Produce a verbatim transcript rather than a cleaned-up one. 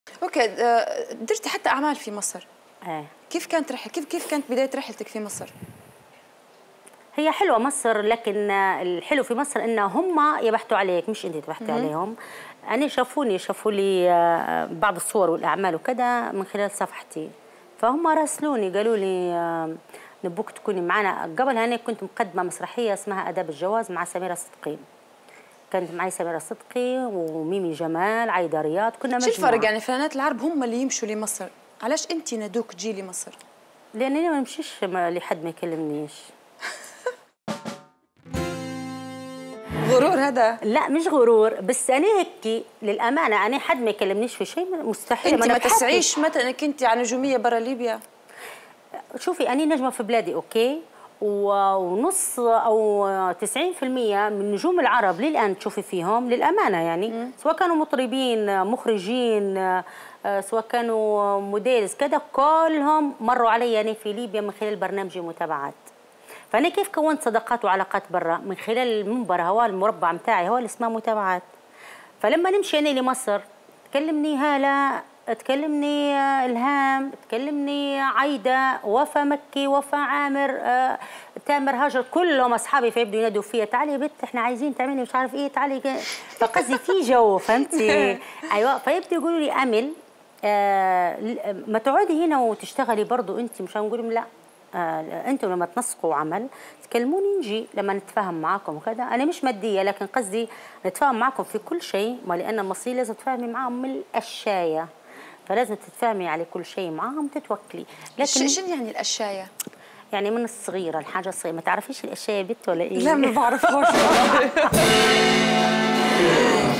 اوكي، آه، درتي حتى اعمال في مصر. ايه. كيف كانت رحلة كيف كيف كانت بداية رحلتك في مصر؟ هي حلوة مصر، لكن الحلو في مصر إن هم يبحثوا عليك مش أنت تبحثي عليهم. أنا شافوني شافوا لي بعض الصور والأعمال وكذا من خلال صفحتي، فهم راسلوني قالوا لي نبوك تكوني معنا. قبلها أنا كنت مقدمة مسرحية اسمها آداب الجواز مع سميرة صدقي، كانت معي سميرة صدقي وميمي جمال عايدة رياض، كنا مجموعة. شو الفرق يعني الفنانات العرب هم اللي يمشوا لمصر، علاش أنت نادوك تجي لمصر؟ لأنني ما نمشيش لحد ما يكلمنيش. غرور هذا؟ لا مش غرور، بس انا هيك للامانه انا حد ما يكلمنيش في شيء مستحيل. انت ما, ما تسعيش مثلا انك انت على نجوميه برا ليبيا؟ شوفي انا نجمه في بلادي اوكي، ونص او تسعين بالمئة من نجوم العرب للان تشوفي فيهم للامانه يعني مم. سواء كانوا مطربين مخرجين سواء كانوا موديلز كذا، كلهم مروا علي يعني في ليبيا من خلال برنامجي متابعات. فأنا كيف كونت صداقات وعلاقات برا؟ من خلال المنبر هو المربع متاعي هو اللي اسمه متابعات. فلما نمشي أنا لمصر تكلمني هالة، تكلمني إلهام، تكلمني عايدة، وفا مكي، وفا عامر، آه، تامر هاجر، كلهم أصحابي فيبدوا ينادوا فيا تعالي يا بنت إحنا عايزين تعملي مش عارف إيه تعالي. فقصدي في جو فهمتي؟ أيوه. فيبدوا يقولوا لي أمل آه ما تقعدي هنا وتشتغلي برضه أنت، مش هنقول لا. آه، انتم لما تنسقوا عمل تكلموني نجي لما نتفاهم معاكم وكذا. انا مش ماديه لكن قصدي نتفاهم معاكم في كل شيء، ما لان المصريين لازم تتفاهمي معاهم من الاشياء، فلازم تتفاهمي على كل شيء معاهم تتوكلي. لكن شنو يعني الاشياء؟ يعني من الصغيره الحاجه الصغيره. ما تعرفيش الاشياء يا بنت ولا ايه؟ لا ما بعرفهاش.